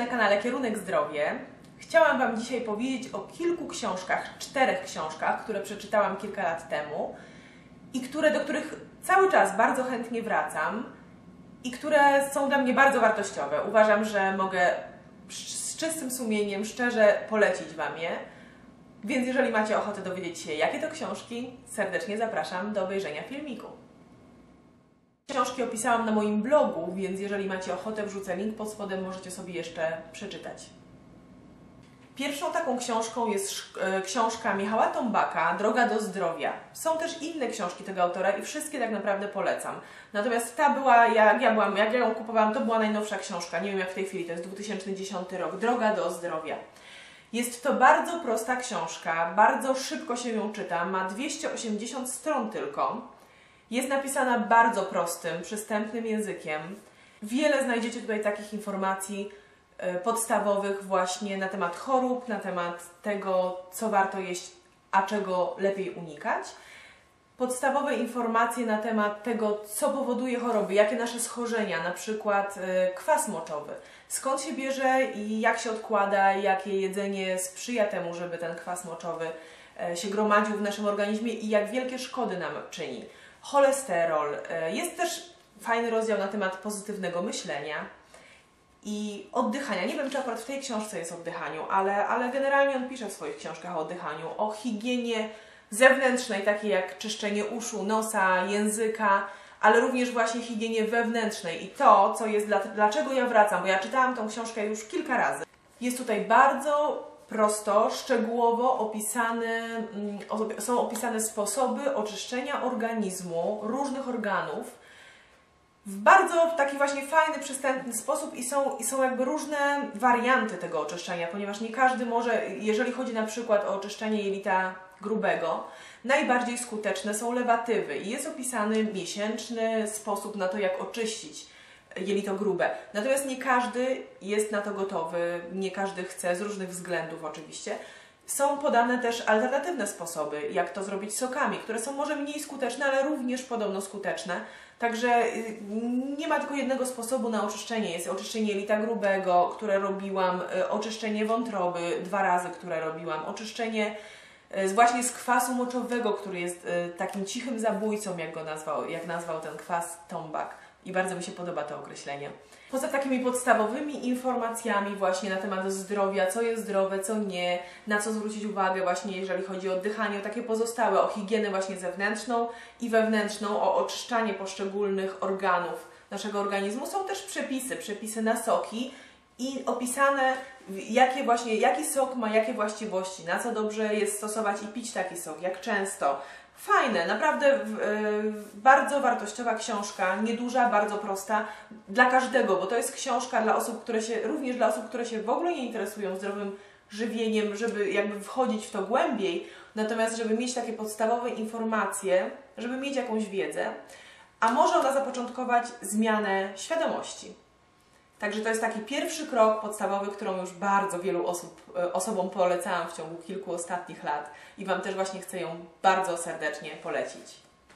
kanale Kierunek Zdrowie. Chciałam Wam dzisiaj powiedzieć o kilku książkach, 4 książkach, które przeczytałam kilka lat temu i do których cały czas bardzo chętnie wracam i które są dla mnie bardzo wartościowe. Uważam, że mogę z czystym sumieniem, szczerze polecić Wam je. Więc jeżeli macie ochotę dowiedzieć się, jakie to książki, serdecznie zapraszam do obejrzenia filmiku. Książki opisałam na moim blogu, więc jeżeli macie ochotę, wrzucę link pod spodem, możecie sobie jeszcze przeczytać. Pierwszą taką książką jest książka Michała Tombaka, Droga do zdrowia. Są też inne książki tego autora i wszystkie tak naprawdę polecam. Natomiast ta była, jak ja ją kupowałam, to była najnowsza książka, nie wiem jak w tej chwili, to jest 2010 rok, Droga do zdrowia. Jest to bardzo prosta książka, bardzo szybko się ją czyta, ma 280 stron tylko. Jest napisana bardzo prostym, przystępnym językiem. Wiele znajdziecie tutaj takich informacji podstawowych właśnie na temat chorób, na temat tego, co warto jeść, a czego lepiej unikać. Podstawowe informacje na temat tego, co powoduje choroby, jakie nasze schorzenia, na przykład kwas moczowy, skąd się bierze i jak się odkłada, jakie jedzenie sprzyja temu, żeby ten kwas moczowy się gromadził w naszym organizmie i jak wielkie szkody nam czyni. Cholesterol. Jest też fajny rozdział na temat pozytywnego myślenia i oddychania. Nie wiem, czy akurat w tej książce jest o oddychaniu, ale generalnie on pisze w swoich książkach o oddychaniu, o higienie zewnętrznej, takiej jak czyszczenie uszu, nosa, języka, ale również właśnie higienie wewnętrznej i to, co jest, dlaczego ja wracam, bo ja czytałam tą książkę już kilka razy. Jest tutaj bardzo prosto, szczegółowo są opisane sposoby oczyszczenia organizmu, różnych organów w bardzo taki właśnie fajny, przystępny sposób i są jakby różne warianty tego oczyszczenia, ponieważ nie każdy może, jeżeli chodzi na przykład o oczyszczenie jelita grubego, najbardziej skuteczne są lewatywy i jest opisany miesięczny sposób na to, jak oczyścić jelito grube. Natomiast nie każdy jest na to gotowy, nie każdy chce, z różnych względów oczywiście. Są podane też alternatywne sposoby, jak to zrobić sokami, które są może mniej skuteczne, ale również podobno skuteczne. Także nie ma tylko jednego sposobu na oczyszczenie. Jest oczyszczenie jelita grubego, które robiłam, oczyszczenie wątroby 2 razy, które robiłam, oczyszczenie właśnie z kwasu moczowego, który jest takim cichym zabójcą, jak nazwał ten kwas Tombak. I bardzo mi się podoba to określenie. Poza takimi podstawowymi informacjami właśnie na temat zdrowia, co jest zdrowe, co nie, na co zwrócić uwagę właśnie jeżeli chodzi o oddychanie, o takie pozostałe, o higienę właśnie zewnętrzną i wewnętrzną, o oczyszczanie poszczególnych organów naszego organizmu. Są też przepisy na soki i opisane jaki sok ma jakie właściwości, na co dobrze jest stosować i pić taki sok, jak często. Fajne, naprawdę bardzo wartościowa książka, nieduża, bardzo prosta dla każdego, bo to jest książka dla osób, również dla osób, które się w ogóle nie interesują zdrowym żywieniem, żeby jakby wchodzić w to głębiej, natomiast żeby mieć takie podstawowe informacje, żeby mieć jakąś wiedzę, a może ona zapoczątkować zmianę świadomości. Także to jest taki pierwszy krok podstawowy, którą już bardzo wielu osobom polecałam w ciągu kilku ostatnich lat i Wam też właśnie chcę ją bardzo serdecznie polecić.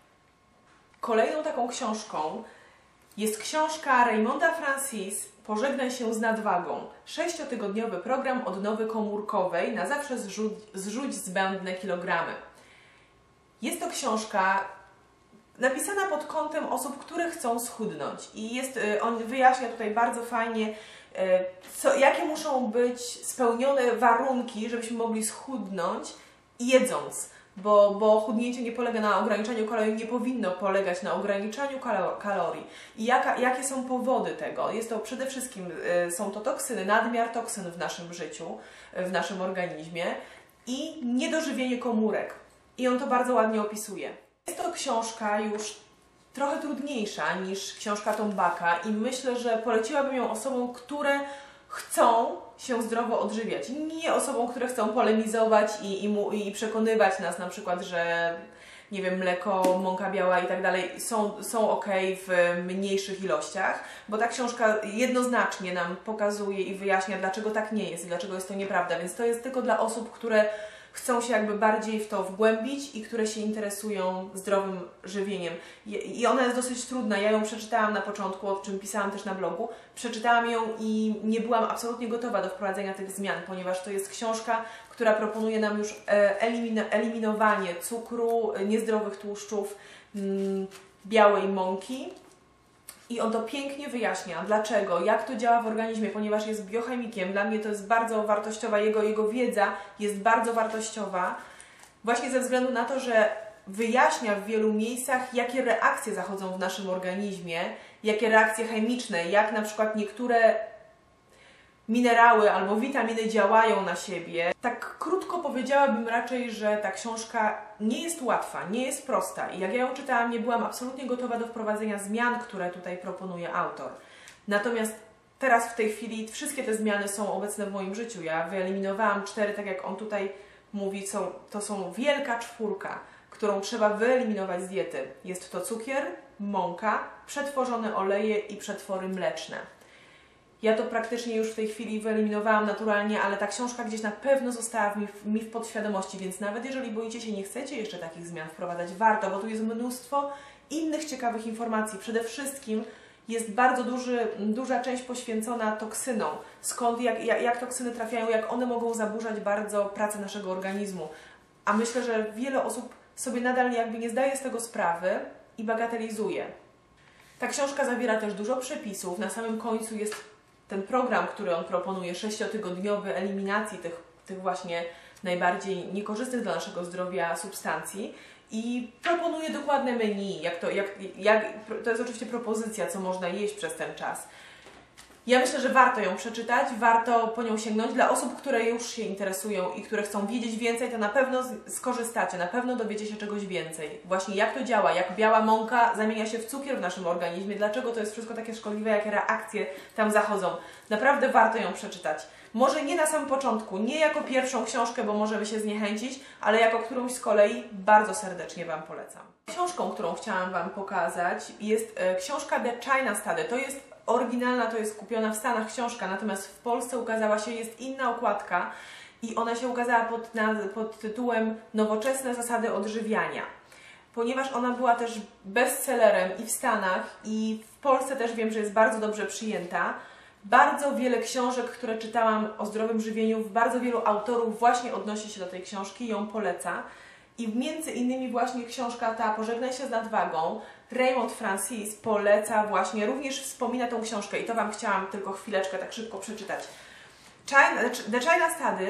Kolejną taką książką jest książka Raymonda Francis Pożegnaj się z nadwagą. 6-tygodniowy program odnowy komórkowej, na zawsze zrzuć zbędne kilogramy. Jest to książka napisana pod kątem osób, które chcą schudnąć i on wyjaśnia tutaj bardzo fajnie, jakie muszą być spełnione warunki, żebyśmy mogli schudnąć jedząc, bo chudnięcie nie polega na ograniczaniu kalorii, nie powinno polegać na ograniczaniu kalorii. I jakie są powody tego? Jest to przede wszystkim, są to toksyny, nadmiar toksyn w naszym życiu, w naszym organizmie i niedożywienie komórek. I on to bardzo ładnie opisuje. Jest to książka już trochę trudniejsza niż książka Tombaka i myślę, że poleciłabym ją osobom, które chcą się zdrowo odżywiać. Nie osobom, które chcą polemizować i przekonywać nas na przykład, że nie wiem, mleko, mąka biała i tak dalej są ok w mniejszych ilościach, bo ta książka jednoznacznie nam pokazuje i wyjaśnia, dlaczego tak nie jest i dlaczego jest to nieprawda, więc to jest tylko dla osób, które chcą się jakby bardziej w to wgłębić i które się interesują zdrowym żywieniem. I ona jest dosyć trudna. Ja ją przeczytałam na początku, o czym pisałam też na blogu. Przeczytałam ją i nie byłam absolutnie gotowa do wprowadzenia tych zmian, ponieważ to jest książka, która proponuje nam już eliminowanie cukru, niezdrowych tłuszczów, białej mąki. I on to pięknie wyjaśnia, dlaczego, jak to działa w organizmie, ponieważ jest biochemikiem. Dla mnie to jest bardzo wartościowa, jego wiedza jest bardzo wartościowa, właśnie ze względu na to, że wyjaśnia w wielu miejscach, jakie reakcje zachodzą w naszym organizmie, jakie reakcje chemiczne, jak na przykład niektóre minerały albo witaminy działają na siebie. Tak krótko powiedziałabym raczej, że ta książka nie jest łatwa, nie jest prosta i jak ja ją czytałam, nie byłam absolutnie gotowa do wprowadzenia zmian, które tutaj proponuje autor. Natomiast teraz w tej chwili wszystkie te zmiany są obecne w moim życiu. Ja wyeliminowałam 4, tak jak on tutaj mówi, to są wielka 4, którą trzeba wyeliminować z diety. Jest to cukier, mąka, przetworzone oleje i przetwory mleczne. Ja to praktycznie już w tej chwili wyeliminowałam naturalnie, ale ta książka gdzieś na pewno została mi w podświadomości, więc nawet jeżeli boicie się, nie chcecie jeszcze takich zmian wprowadzać, warto, bo tu jest mnóstwo innych ciekawych informacji. Przede wszystkim jest bardzo duża część poświęcona toksynom, skąd, jak toksyny trafiają, jak one mogą zaburzać bardzo pracę naszego organizmu. A myślę, że wiele osób sobie nadal jakby nie zdaje z tego sprawy i bagatelizuje. Ta książka zawiera też dużo przepisów. Na samym końcu jest ten program, który on proponuje, 6-tygodniowy eliminacji tych właśnie najbardziej niekorzystnych dla naszego zdrowia substancji i proponuje dokładne menu, to jest oczywiście propozycja, co można jeść przez ten czas. Ja myślę, że warto ją przeczytać, warto po nią sięgnąć. Dla osób, które już się interesują i które chcą wiedzieć więcej, to na pewno skorzystacie, na pewno dowiecie się czegoś więcej. Właśnie jak to działa, jak biała mąka zamienia się w cukier w naszym organizmie, dlaczego to jest wszystko takie szkodliwe, jakie reakcje tam zachodzą. Naprawdę warto ją przeczytać. Może nie na samym początku, nie jako pierwszą książkę, bo możemy się zniechęcić, ale jako którąś z kolei bardzo serdecznie Wam polecam. Książką, którą chciałam Wam pokazać, jest książka The China Study. To jest oryginalna, to jest kupiona w Stanach książka, natomiast w Polsce ukazała się, jest inna okładka i ona się ukazała pod tytułem Nowoczesne zasady odżywiania. Ponieważ ona była też bestsellerem i w Stanach, i w Polsce też wiem, że jest bardzo dobrze przyjęta. Bardzo wiele książek, które czytałam o zdrowym żywieniu, bardzo wielu autorów właśnie odnosi się do tej książki i ją poleca. I między innymi właśnie książka ta Pożegnaj się z nadwagą, Raymond Francis poleca właśnie, również wspomina tą książkę i to Wam chciałam tylko chwileczkę tak szybko przeczytać. The China Study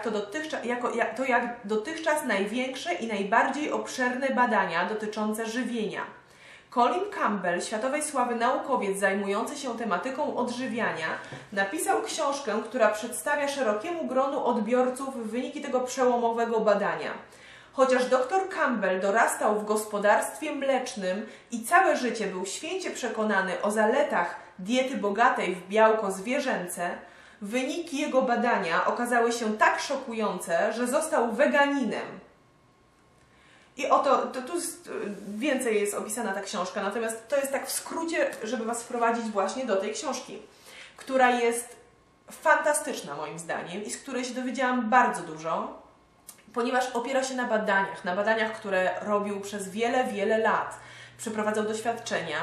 jak dotychczas największe i najbardziej obszerne badania dotyczące żywienia. Colin Campbell, światowej sławy naukowiec zajmujący się tematyką odżywiania, napisał książkę, która przedstawia szerokiemu gronu odbiorców wyniki tego przełomowego badania. Chociaż dr Campbell dorastał w gospodarstwie mlecznym i całe życie był święcie przekonany o zaletach diety bogatej w białko zwierzęce, wyniki jego badania okazały się tak szokujące, że został weganinem. I oto, tu więcej jest opisana ta książka, natomiast to jest tak w skrócie, żeby Was wprowadzić właśnie do tej książki, która jest fantastyczna moim zdaniem i z której się dowiedziałam bardzo dużo, ponieważ opiera się na badaniach, które robił przez wiele lat, przeprowadzał doświadczenia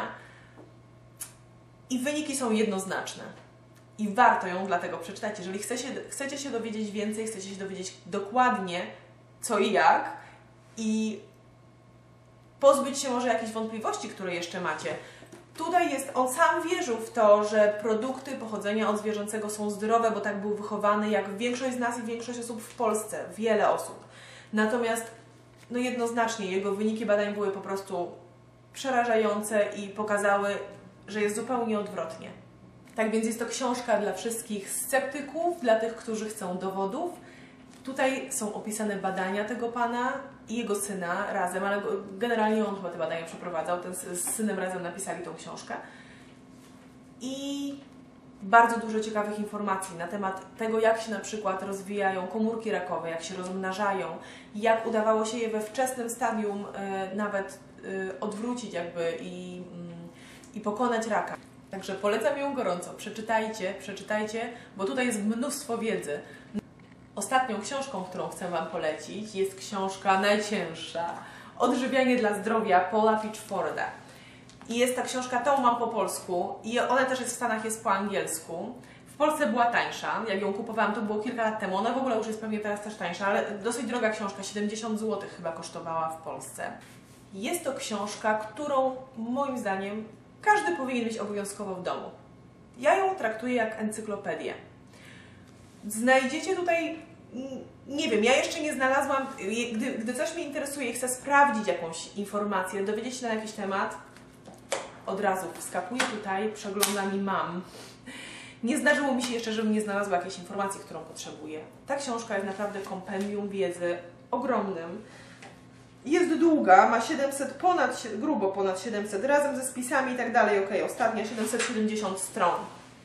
i wyniki są jednoznaczne. I warto ją dlatego przeczytać. Jeżeli chcecie się dowiedzieć więcej, chcecie się dowiedzieć dokładnie co i jak i pozbyć się może jakichś wątpliwości, które jeszcze macie. Tutaj on sam wierzył w to, że produkty pochodzenia od zwierzęcego są zdrowe, bo tak był wychowany, jak większość z nas i większość osób w Polsce, wiele osób. Natomiast no jednoznacznie jego wyniki badań były po prostu przerażające i pokazały, że jest zupełnie odwrotnie. Tak więc jest to książka dla wszystkich sceptyków, dla tych, którzy chcą dowodów. Tutaj są opisane badania tego pana i jego syna razem, ale generalnie on chyba te badania przeprowadzał, z synem razem napisali tą książkę. I bardzo dużo ciekawych informacji na temat tego, jak się na przykład rozwijają komórki rakowe, jak się rozmnażają, jak udawało się je we wczesnym stadium nawet odwrócić jakby i pokonać raka. Także polecam ją gorąco, przeczytajcie, bo tutaj jest mnóstwo wiedzy. Ostatnią książką, którą chcę Wam polecić, jest książka najcięższa, Odżywianie dla zdrowia Paula Pitchforda. I jest ta książka, tą mam po polsku i ona też jest w Stanach, jest po angielsku. W Polsce była tańsza, jak ją kupowałam, to było kilka lat temu. Ona w ogóle już jest pewnie teraz też tańsza, ale dosyć droga książka, 70 zł chyba kosztowała w Polsce. Jest to książka, którą moim zdaniem każdy powinien mieć obowiązkowo w domu. Ja ją traktuję jak encyklopedię. Znajdziecie tutaj, nie wiem, ja jeszcze nie znalazłam, gdy coś mnie interesuje i chcę sprawdzić jakąś informację, dowiedzieć się na jakiś temat, od razu wskakuję tutaj, przeglądam i mam. Nie zdarzyło mi się jeszcze, żebym nie znalazła jakiejś informacji, którą potrzebuję. Ta książka jest naprawdę kompendium wiedzy ogromnym. Jest długa, ma 700, grubo ponad 700, razem ze spisami i tak dalej, ok, ostatnia 770 stron.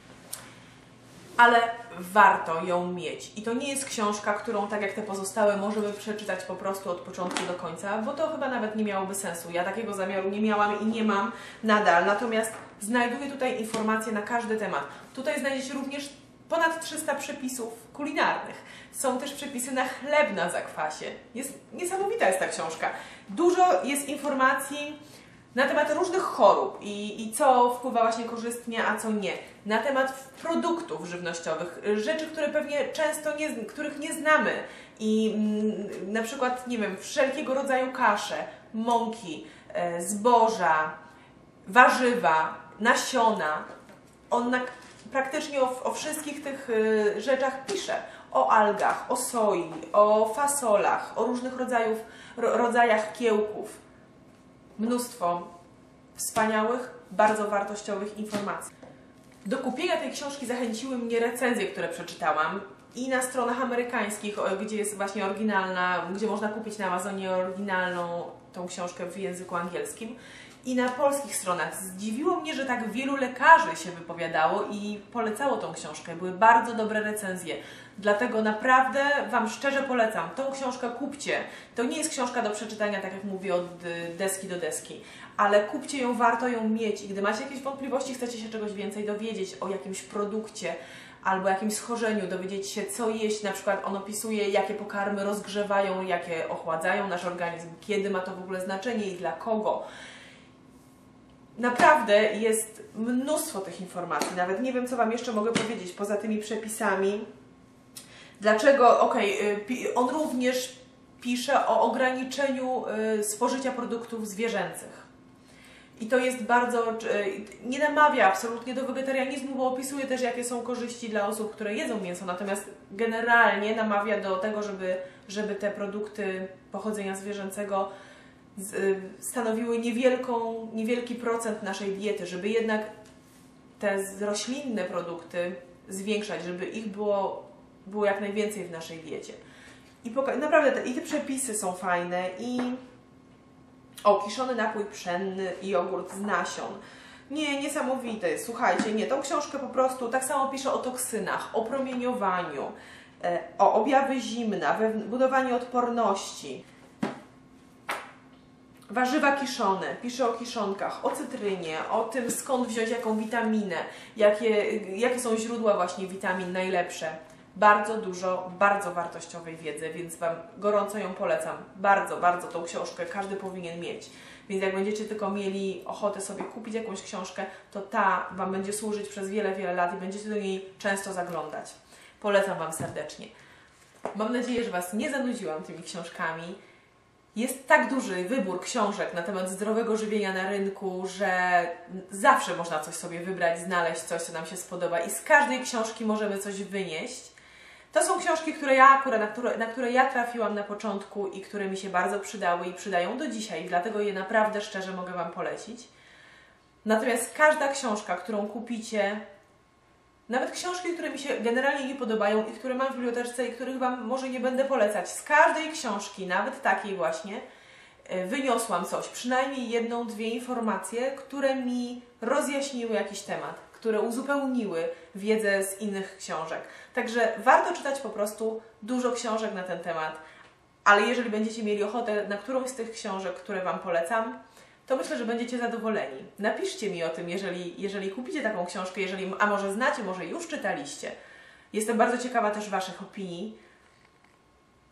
Ale warto ją mieć. I to nie jest książka, którą tak jak te pozostałe możemy przeczytać po prostu od początku do końca, bo to chyba nawet nie miałoby sensu. Ja takiego zamiaru nie miałam i nie mam nadal. Natomiast znajduję tutaj informacje na każdy temat. Tutaj znajdziecie również ponad 300 przepisów kulinarnych. Są też przepisy na chleb na zakwasie. Niesamowita jest ta książka. Dużo jest informacji na temat różnych chorób i co wpływa właśnie korzystnie, a co nie. Na temat produktów żywnościowych, rzeczy, które pewnie często których nie znamy. I na przykład, nie wiem, wszelkiego rodzaju kasze, mąki, zboża, warzywa, nasiona. On praktycznie o wszystkich tych rzeczach pisze. O algach, o soi, o fasolach, o różnych rodzajach kiełków. Mnóstwo wspaniałych, bardzo wartościowych informacji. Do kupienia tej książki zachęciły mnie recenzje, które przeczytałam i na stronach amerykańskich, gdzie jest właśnie oryginalna, gdzie można kupić na Amazonie oryginalną tą książkę w języku angielskim i na polskich stronach. Zdziwiło mnie, że tak wielu lekarzy się wypowiadało i polecało tą książkę. Były bardzo dobre recenzje. Dlatego naprawdę Wam szczerze polecam. Tą książkę kupcie. To nie jest książka do przeczytania, tak jak mówię, od deski do deski. Ale kupcie ją, warto ją mieć. I gdy macie jakieś wątpliwości, chcecie się czegoś więcej dowiedzieć o jakimś produkcie albo jakimś schorzeniu, dowiedzieć się, co jeść. Na przykład on opisuje, jakie pokarmy rozgrzewają, jakie ochładzają nasz organizm, kiedy ma to w ogóle znaczenie i dla kogo. Naprawdę jest mnóstwo tych informacji. Nawet nie wiem, co Wam jeszcze mogę powiedzieć poza tymi przepisami. Dlaczego? On również pisze o ograniczeniu spożycia produktów zwierzęcych. I to jest bardzo... Nie namawia absolutnie do wegetarianizmu, bo opisuje też, jakie są korzyści dla osób, które jedzą mięso. Natomiast generalnie namawia do tego, żeby te produkty pochodzenia zwierzęcego stanowiły niewielki procent naszej diety, żeby jednak te roślinne produkty zwiększać, żeby ich było jak najwięcej w naszej diecie. I naprawdę te przepisy są fajne i kiszony napój pszenny i jogurt z nasion. Niesamowite. Słuchajcie, tą książkę po prostu tak samo pisze o toksynach, o promieniowaniu, o objawy zimna, budowaniu odporności. Warzywa kiszone, pisze o kiszonkach, o cytrynie, o tym, skąd wziąć jaką witaminę, jakie są źródła właśnie witamin najlepsze. Bardzo dużo, bardzo wartościowej wiedzy, więc Wam gorąco ją polecam. Bardzo, bardzo tą książkę każdy powinien mieć. Więc jak będziecie tylko mieli ochotę sobie kupić jakąś książkę, to ta Wam będzie służyć przez wiele, wiele lat i będziecie do niej często zaglądać. Polecam Wam serdecznie. Mam nadzieję, że Was nie zanudziłam tymi książkami. Jest tak duży wybór książek na temat zdrowego żywienia na rynku, że zawsze można coś sobie wybrać, znaleźć coś, co nam się spodoba i z każdej książki możemy coś wynieść. To są książki, na które ja trafiłam na początku i które mi się bardzo przydały i przydają do dzisiaj, dlatego je naprawdę szczerze mogę Wam polecić. Natomiast każda książka, którą kupicie, nawet książki, które mi się generalnie nie podobają i które mam w bibliotece i których Wam może nie będę polecać, z każdej książki, nawet takiej właśnie, wyniosłam coś, przynajmniej jedną, dwie informacje, które mi rozjaśniły jakiś temat, które uzupełniły wiedzę z innych książek. Także warto czytać po prostu dużo książek na ten temat, ale jeżeli będziecie mieli ochotę na którąś z tych książek, które Wam polecam, to myślę, że będziecie zadowoleni. Napiszcie mi o tym, jeżeli kupicie taką książkę, a może znacie, może już czytaliście. Jestem bardzo ciekawa też Waszych opinii.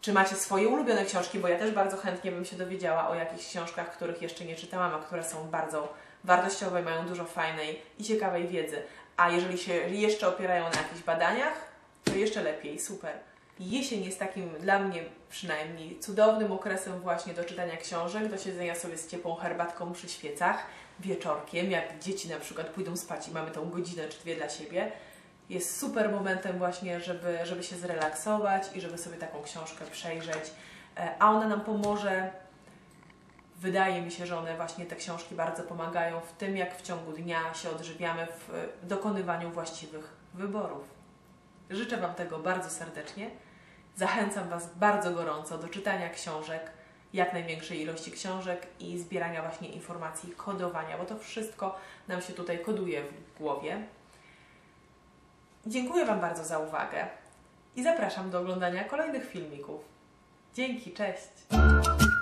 Czy macie swoje ulubione książki, bo ja też bardzo chętnie bym się dowiedziała o jakichś książkach, których jeszcze nie czytałam, a które są bardzo wartościowe, mają dużo fajnej i ciekawej wiedzy. A jeżeli się jeszcze opierają na jakichś badaniach, to jeszcze lepiej, super. Jesień jest takim, dla mnie przynajmniej, cudownym okresem właśnie do czytania książek, do siedzenia sobie z ciepłą herbatką przy świecach, wieczorkiem, jak dzieci na przykład pójdą spać i mamy tą godzinę czy dwie dla siebie. Jest super momentem właśnie, żeby się zrelaksować i żeby sobie taką książkę przejrzeć, a ona nam pomoże. Wydaje mi się, że one właśnie, te książki bardzo pomagają w tym, jak w ciągu dnia się odżywiamy w dokonywaniu właściwych wyborów. Życzę Wam tego bardzo serdecznie. Zachęcam Was bardzo gorąco do czytania książek, jak największej ilości książek i zbierania właśnie informacji, kodowania, bo to wszystko nam się tutaj koduje w głowie. Dziękuję Wam bardzo za uwagę i zapraszam do oglądania kolejnych filmików. Dzięki, cześć!